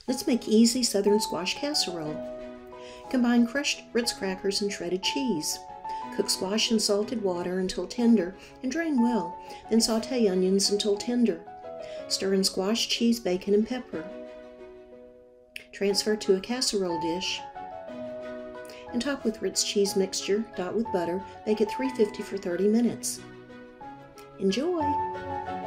Let's make easy Southern squash casserole. Combine crushed Ritz crackers and shredded cheese. Cook squash in salted water until tender and drain well, then sauté onions until tender. Stir in squash, cheese, bacon, and pepper. Transfer to a casserole dish and top with Ritz cheese mixture, dot with butter. Bake at 350 for 30 minutes. Enjoy!